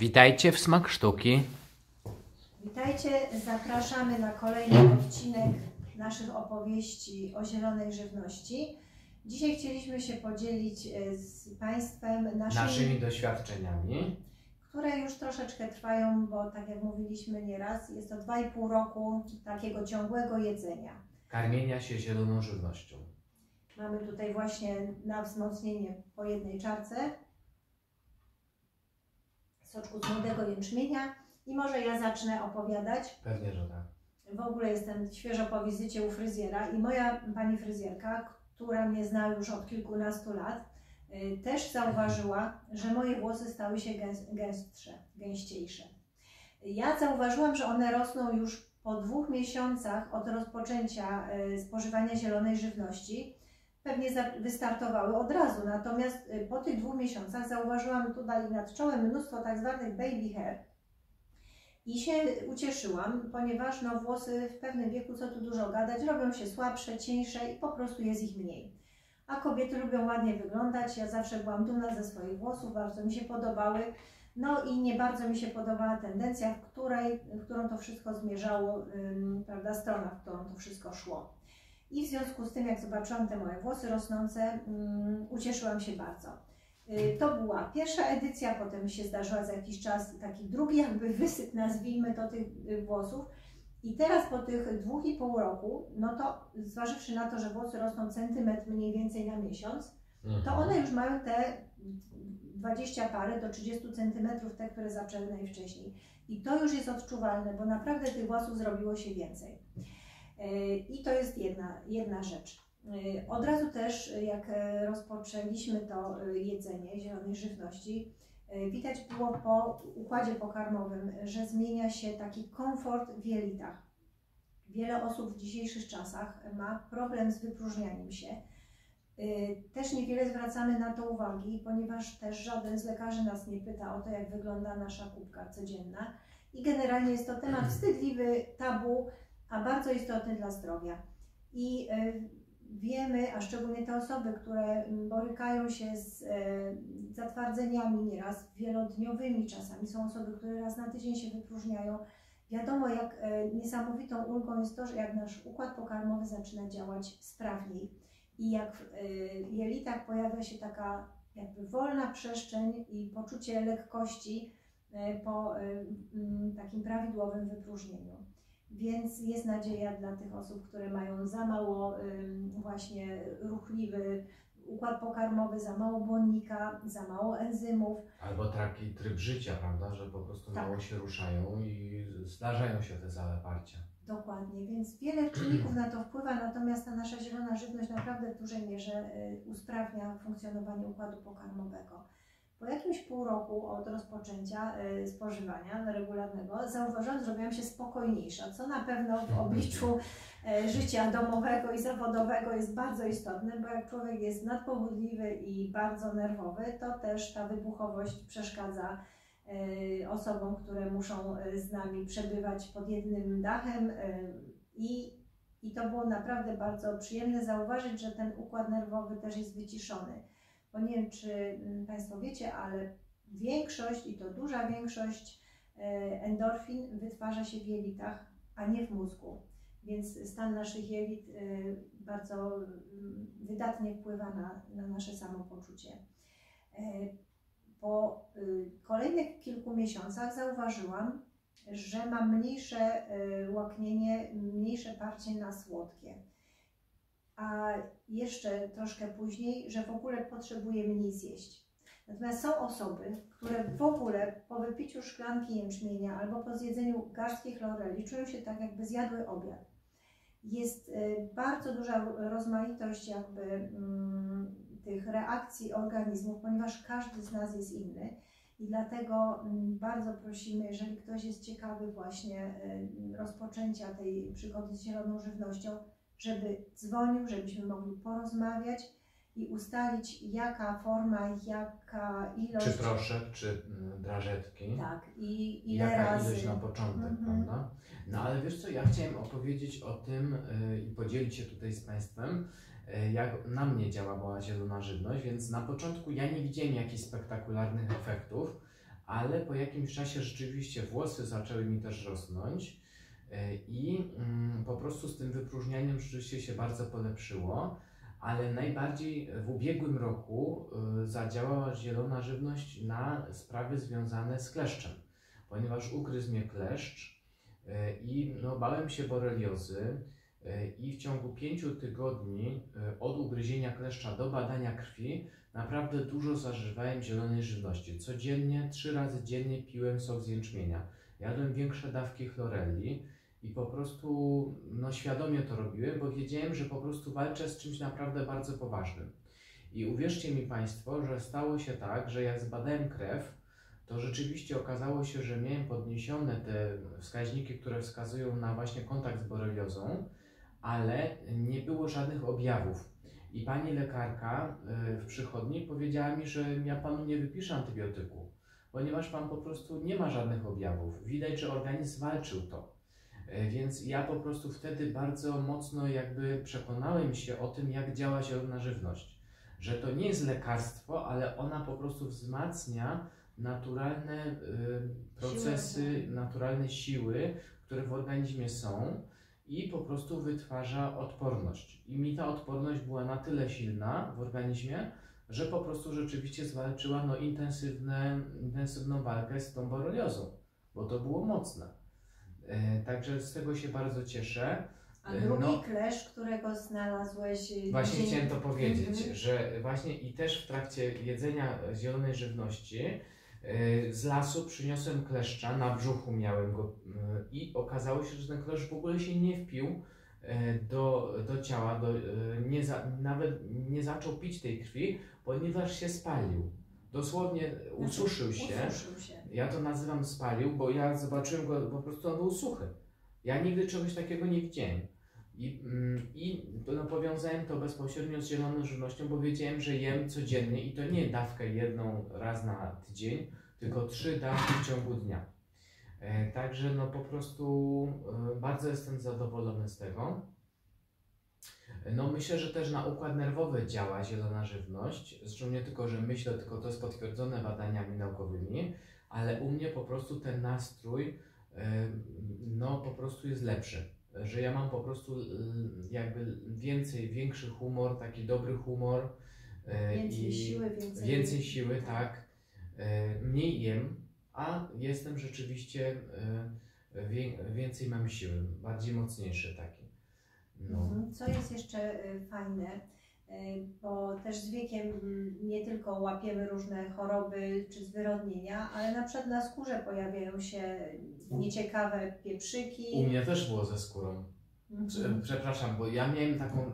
Witajcie w Smak Sztuki. Witajcie, zapraszamy na kolejny odcinek naszych opowieści o zielonej żywności. Dzisiaj chcieliśmy się podzielić z Państwem Naszymi doświadczeniami, które już troszeczkę trwają, bo tak jak mówiliśmy nieraz, jest to 2,5 roku takiego ciągłego jedzenia. Karmienia się zieloną żywnością. Mamy tutaj właśnie na wzmocnienie po jednej czarce soczku z młodego jęczmienia i może ja zacznę opowiadać. Pewnie, że tak. W ogóle jestem świeżo po wizycie u fryzjera i moja pani fryzjerka, która mnie zna już od kilkunastu lat, też zauważyła, że moje włosy stały się gęstsze, gęściejsze. Ja zauważyłam, że one rosną już po 2 miesiącach od rozpoczęcia spożywania zielonej żywności. Pewnie wystartowały od razu, natomiast po tych 2 miesiącach zauważyłam tutaj nad czołem mnóstwo tak zwanych baby hair i się ucieszyłam, ponieważ no, włosy w pewnym wieku, co tu dużo gadać, robią się słabsze, cieńsze i po prostu jest ich mniej. A kobiety lubią ładnie wyglądać, ja zawsze byłam dumna ze swoich włosów, bardzo mi się podobały. No i nie bardzo mi się podobała tendencja, w którą to wszystko zmierzało, prawda, strona, w którą to wszystko szło. I w związku z tym, jak zobaczyłam te moje włosy rosnące, ucieszyłam się bardzo. To była pierwsza edycja, potem się zdarzyła za jakiś czas taki drugi jakby wysyp, nazwijmy to, tych włosów. I teraz po tych 2,5 roku, no to zważywszy na to, że włosy rosną centymetr mniej więcej na miesiąc, to one już mają te 20 parę do 30 centymetrów, te, które zaczęły najwcześniej. I to już jest odczuwalne, bo naprawdę tych włosów zrobiło się więcej. I to jest jedna rzecz. Od razu też, jak rozpoczęliśmy to jedzenie zielonej żywności, widać było po układzie pokarmowym, że zmienia się taki komfort w jelitach. Wiele osób w dzisiejszych czasach ma problem z wypróżnianiem się. Też niewiele zwracamy na to uwagi, ponieważ też żaden z lekarzy nas nie pyta o to, jak wygląda nasza kubka codzienna. I generalnie jest to temat wstydliwy, tabu, a bardzo istotny dla zdrowia. I wiemy, a szczególnie te osoby, które borykają się z zatwardzeniami nieraz wielodniowymi czasami, są osoby, które raz na tydzień się wypróżniają. Wiadomo, jak niesamowitą ulgą jest to, że jak nasz układ pokarmowy zaczyna działać sprawniej i jak w jelitach pojawia się taka jakby wolna przestrzeń i poczucie lekkości po takim prawidłowym wypróżnieniu. Więc jest nadzieja dla tych osób, które mają za mało właśnie ruchliwy układ pokarmowy, za mało błonnika, za mało enzymów. Albo taki tryb życia, prawda, że po prostu mało się ruszają i zdarzają się te zaleparcia. Dokładnie, więc wiele czynników na to wpływa, natomiast ta nasza zielona żywność naprawdę w dużej mierze usprawnia funkcjonowanie układu pokarmowego. Po jakimś pół roku od rozpoczęcia spożywania regularnego zauważyłam, że zrobiłam się spokojniejsza, co na pewno w obliczu życia domowego i zawodowego jest bardzo istotne, bo jak człowiek jest nadpobudliwy i bardzo nerwowy, to też ta wybuchowość przeszkadza osobom, które muszą z nami przebywać pod jednym dachem i to było naprawdę bardzo przyjemne zauważyć, że ten układ nerwowy też jest wyciszony. Bo nie wiem, czy Państwo wiecie, ale większość, i to duża większość endorfin wytwarza się w jelitach, a nie w mózgu. Więc stan naszych jelit bardzo wydatnie wpływa na nasze samopoczucie. Po kolejnych kilku miesiącach zauważyłam, że mam mniejsze łaknienie, mniejsze parcie na słodkie. A jeszcze troszkę później, że w ogóle potrzebuję mniej zjeść. Natomiast są osoby, które w ogóle po wypiciu szklanki jęczmienia albo po zjedzeniu garstki chloreli czują się tak, jakby zjadły obiad. Jest bardzo duża rozmaitość jakby tych reakcji organizmów, ponieważ każdy z nas jest inny i dlatego bardzo prosimy, jeżeli ktoś jest ciekawy właśnie rozpoczęcia tej przygody z zieloną żywnością, żeby dzwonił, żebyśmy mogli porozmawiać i ustalić, jaka forma, jaka ilość. Czy proszek, czy drażetki. Tak, i ile jaka razy. ilość na początek, prawda? No ale wiesz co, ja chciałem opowiedzieć o tym i podzielić się tutaj z Państwem, jak na mnie działała zielona żywność, więc na początku ja nie widziałem jakichś spektakularnych efektów, ale po jakimś czasie rzeczywiście włosy zaczęły mi też rosnąć i po prostu z tym wypróżnianiem rzeczywiście się bardzo polepszyło, ale najbardziej w ubiegłym roku zadziałała zielona żywność na sprawy związane z kleszczem, ponieważ ugryzł mnie kleszcz i no, bałem się boreliozy i w ciągu 5 tygodni od ugryzienia kleszcza do badania krwi naprawdę dużo zażywałem zielonej żywności. Codziennie, 3 razy dziennie piłem sok z jęczmienia. Jadłem większe dawki chlorelli i po prostu no, świadomie to robiłem, bo wiedziałem, że po prostu walczę z czymś naprawdę bardzo poważnym. I uwierzcie mi Państwo, że stało się tak, że jak zbadałem krew, to rzeczywiście okazało się, że miałem podniesione te wskaźniki, które wskazują na właśnie kontakt z boreliozą, ale nie było żadnych objawów. I pani lekarka w przychodni powiedziała mi, że ja panu nie wypiszę antybiotyku, ponieważ pan po prostu nie ma żadnych objawów. Widać, że organizm walczył to. Więc ja po prostu wtedy bardzo mocno jakby przekonałem się o tym, jak działa zielona żywność. Że to nie jest lekarstwo, ale ona po prostu wzmacnia naturalne procesy, naturalne siły, które w organizmie są i po prostu wytwarza odporność. I mi ta odporność była na tyle silna w organizmie, że po prostu rzeczywiście zwalczyła no, intensywną walkę z tą boreliozą, bo to było mocne. Także z tego się bardzo cieszę. A drugi klesz, którego znalazłeś... Właśnie chciałem to powiedzieć, że właśnie i też w trakcie jedzenia zielonej żywności z lasu przyniosłem kleszcza, na brzuchu miałem go i okazało się, że ten kleszcz w ogóle się nie wpił do ciała, nawet nie zaczął pić tej krwi, ponieważ się spalił. Dosłownie ususzył się. Ja to nazywam spalił, bo ja zobaczyłem go, po prostu on był suchy. Ja nigdy czegoś takiego nie widziałem. I no, powiązałem to bezpośrednio z zieloną żywnością, bo wiedziałem, że jem codziennie i to nie dawkę jedną raz na tydzień, tylko 3 dawki w ciągu dnia. Także no po prostu bardzo jestem zadowolony z tego. No myślę, że też na układ nerwowy działa zielona żywność. Zresztą nie tylko, że myślę, tylko to jest potwierdzone badaniami naukowymi, ale u mnie po prostu ten nastrój no po prostu jest lepszy. Że ja mam po prostu jakby większy humor, taki dobry humor. Więcej siły, tak. Mniej jem, a jestem rzeczywiście, więcej mam siły, bardziej mocniejszy taki. No. Co jest jeszcze fajne, bo też z wiekiem nie tylko łapiemy różne choroby czy zwyrodnienia, ale na przykład na skórze pojawiają się nieciekawe pieprzyki. U mnie też było ze skórą. Przepraszam, bo ja miałem taką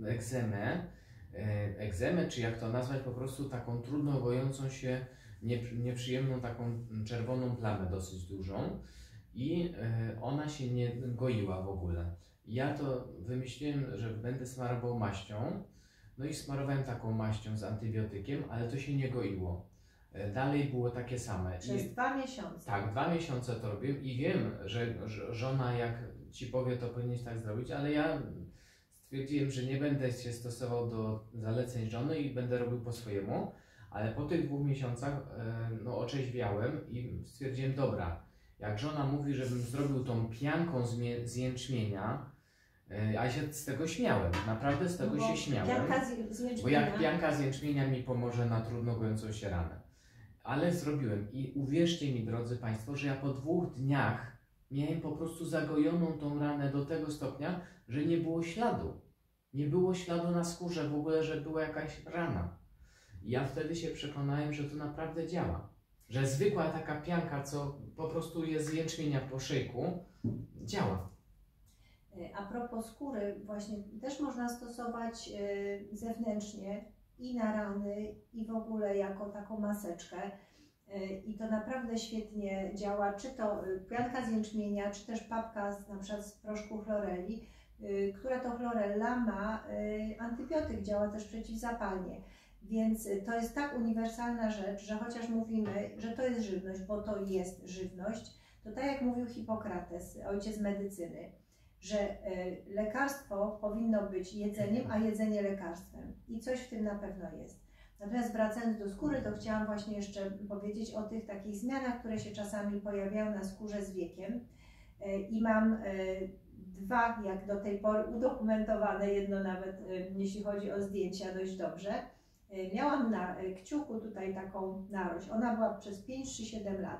egzemę, czy jak to nazwać, po prostu taką trudno gojącą się, nieprzyjemną taką czerwoną plamę dosyć dużą i ona się nie goiła w ogóle. Ja to wymyśliłem, że będę smarował maścią, no i smarowałem taką maścią z antybiotykiem, ale to się nie goiło. Dalej było takie same. Przez 2 miesiące. Tak, 2 miesiące to robiłem i wiem, że żona jak ci powie, to powinieneś tak zrobić, ale ja stwierdziłem, że nie będę się stosował do zaleceń żony i będę robił po swojemu, ale po tych 2 miesiącach no, orzeźwiałem i stwierdziłem, dobra, jak żona mówi, żebym zrobił tą pianką z jęczmienia, a się z tego śmiałem, naprawdę z tego się śmiałem, bo jak pianka z jęczmienia mi pomoże na trudno gojącą się ranę. Ale zrobiłem i uwierzcie mi, drodzy Państwo, że ja po 2 dniach miałem po prostu zagojoną tą ranę do tego stopnia, że nie było śladu. Nie było śladu na skórze w ogóle, że była jakaś rana. I ja wtedy się przekonałem, że to naprawdę działa. Że zwykła taka pianka, co po prostu jest z jęczmienia po szejku, działa. A propos skóry, właśnie też można stosować zewnętrznie i na rany, i w ogóle jako taką maseczkę. I to naprawdę świetnie działa, czy to pianka z jęczmienia, czy też papka na przykład z proszku chloreli, która to chlorella ma antybiotyk, działa też przeciwzapalnie. Więc to jest tak uniwersalna rzecz, że chociaż mówimy, że to jest żywność, bo to jest żywność, to tak jak mówił Hipokrates, ojciec medycyny, że lekarstwo powinno być jedzeniem, a jedzenie lekarstwem. I coś w tym na pewno jest. Natomiast wracając do skóry, to chciałam właśnie jeszcze powiedzieć o tych takich zmianach, które się czasami pojawiają na skórze z wiekiem. I mam dwa, jak do tej pory, udokumentowane, jedno nawet, jeśli chodzi o zdjęcia, dość dobrze. Miałam na kciuku tutaj taką narość. Ona była przez 5 czy 7 lat.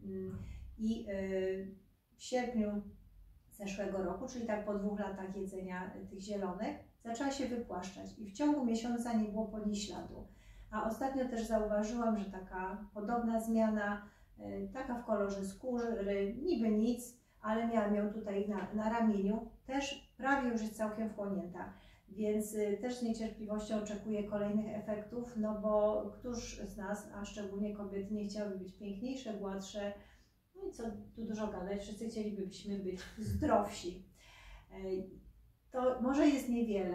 I w sierpniu zeszłego roku, czyli tak po 2 latach jedzenia tych zielonych, zaczęła się wypłaszczać i w ciągu miesiąca nie było po niej śladu. A ostatnio też zauważyłam, że taka podobna zmiana, taka w kolorze skóry, niby nic, ale miałam ją tutaj na ramieniu, też prawie już jest całkiem wchłonięta. Więc też z niecierpliwością oczekuję kolejnych efektów, no bo któż z nas, a szczególnie kobiety, nie chciałyby być piękniejsze, gładsze, no i co tu dużo gadać, wszyscy chcielibyśmy być zdrowsi. To może jest niewiele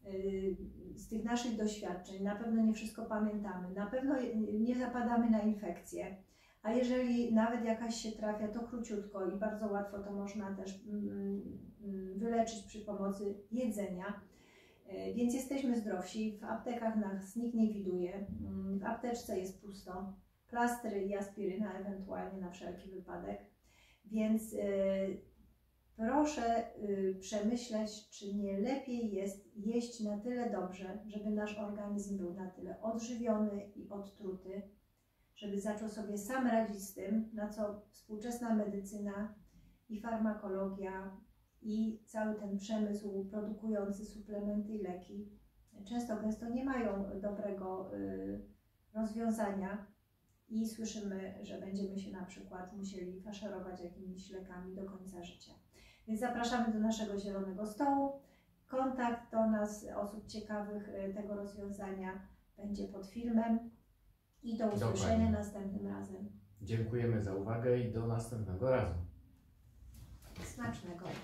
z tych naszych doświadczeń, na pewno nie wszystko pamiętamy, na pewno nie zapadamy na infekcje, a jeżeli nawet jakaś się trafia, to króciutko i bardzo łatwo to można też wyleczyć przy pomocy jedzenia. Więc jesteśmy zdrowsi, w aptekach nas nikt nie widuje, w apteczce jest pusto, plastry i aspiryna ewentualnie na wszelki wypadek, więc proszę przemyśleć, czy nie lepiej jest jeść na tyle dobrze, żeby nasz organizm był na tyle odżywiony i odtruty, żeby zaczął sobie sam radzić z tym, na co współczesna medycyna i farmakologia i cały ten przemysł produkujący suplementy i leki często gęsto nie mają dobrego rozwiązania i słyszymy, że będziemy się na przykład musieli faszerować jakimiś lekami do końca życia. Więc zapraszamy do naszego zielonego stołu. Kontakt do nas, osób ciekawych tego rozwiązania, będzie pod filmem i do usłyszenia następnym razem. Dziękujemy za uwagę i do następnego razu. Smacznego.